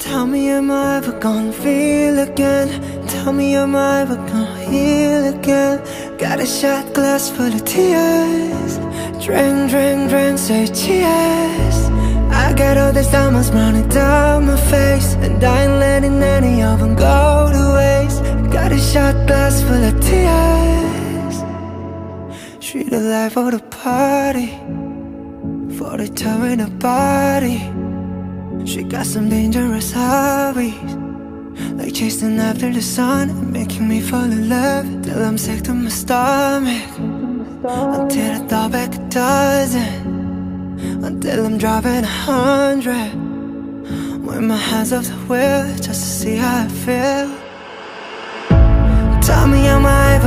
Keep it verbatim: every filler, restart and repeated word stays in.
Tell me, am I ever gonna feel again? Tell me, am I ever gonna heal again? Got a shot glass full of tears. Drink, drink, drink, say cheers. I got all these diamonds running down my face, and I ain't letting any of them go to waste. Got a shot glass full of tears. Treat her life for the party, for the tower in her body. She got some dangerous hobbies, like chasing after the sun and making me fall in love till I'm sick to my stomach, until I throw back a dozen, until I'm driving a hundred, with my hands off the wheel just to see how I feel. Tell me, am I ever